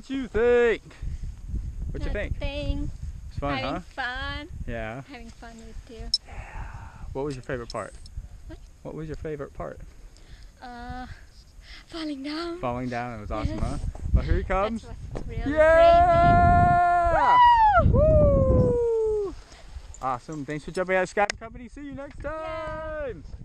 what you think? What you think? Nothing. It's fun, Having huh? fun. Yeah. Having fun with you. What was your favorite part? What? What was your favorite part? Falling down. Falling down. It was awesome, Yes. huh? Well, here he comes. That was really Yeah! crazy. Woo! Awesome. Thanks for jumping out of Skydiving Company. See you next time. Yeah.